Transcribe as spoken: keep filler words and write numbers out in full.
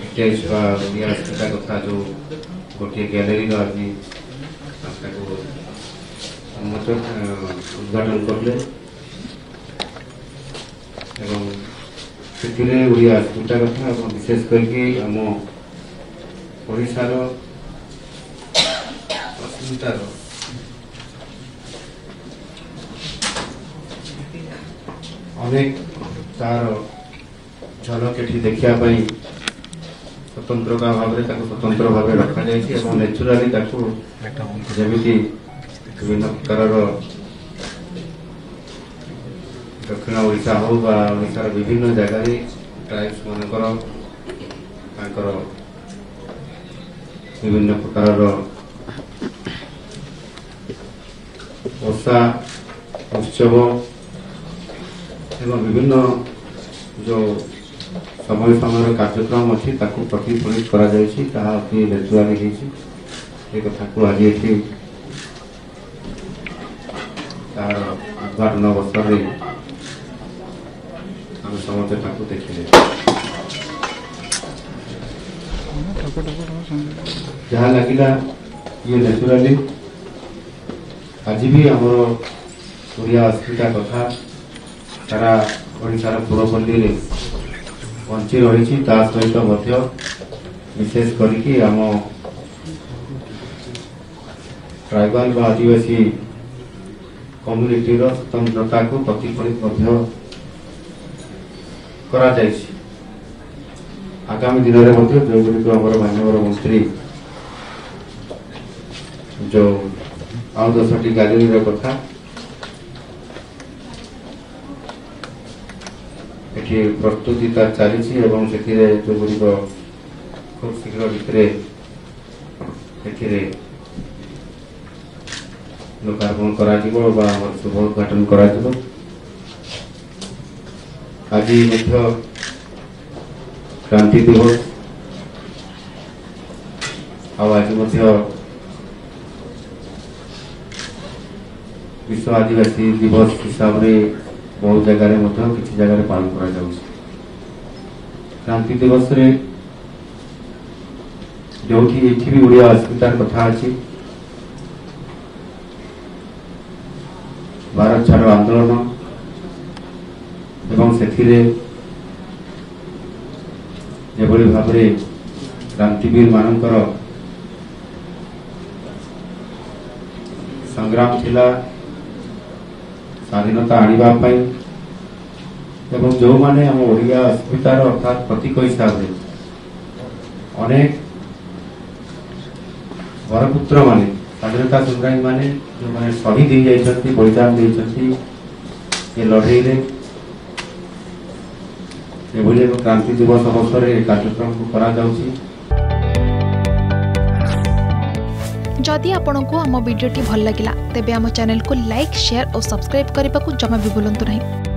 Heritage Odia अस्मिता कथा जो गोटे गैलेरी आज उद्घाटन कले से ओडिया अस्मिता कथा विशेष करके आम ओडिशार अस्मितार अनेक तार झलक ये देखापी स्वतंत्र भाव में स्वतंत्र भाव रखा जाए नेचुराली जमी विभिन्न प्रकार दक्षिण ओडिशा हो ओडिशार विभिन्न जगार ट्राइब्स मानकर विभिन्न प्रकार ओषा उत्सव एवं विभिन्न जो समय समय कार्यक्रम अच्छी प्रतिफलित करा अति नेचुराली कथा को आज ये तार उद्घाटन अवसर में आम समस्त देखिए जहाँ लगिला ये नेचुराली आज भी आमर ओडिया अस्मिता कथा सारा ओडिशार पूर्वपल्ली बंची रही सहित विशेष करके आम ट्राइबल व आदिवासी कम्युनिटी स्वतंत्रता को प्रतिफलित करा जायछि। आगामी दिन में जो गुड़िक माननीय मंत्री जो आउ दसटी गैलेरी कथा ये प्रस्तुति चली से जो गुड़िक खूब शीघ्र भितर लोकार्पण कर शुभ उद्घाटन कर आज क्रांति दिवस आज विश्व आदिवासी दिवस हिसाब से बहुत जगह किसी जगह पालन करा क्रांति दिवस रे जो भी ओडिया अस्मितार कथा अच्छी भारत छाड़ आंदोलन एवं से भाव में क्रांतिवीर मानकर संग्राम थिला स्वाधीनता आने एवं जो माने हम ओडिया अस्मितार अर्थात प्रतीक हिसाब से अनेक वरपुत्र माने स्वाधीनता संग्रामी माने जो माने शहीद हो जाइछंती बलिदान देइछंती ये लड़ाई रे एभली क्रांति दिवस अवसर में कार्यक्रम को करा जाउछि। जदि आपंक आम भिडी भल लगा तेब आम चैनल को लाइक शेयर और सब्सक्राइब करने को जमा भी भूलु नहीं।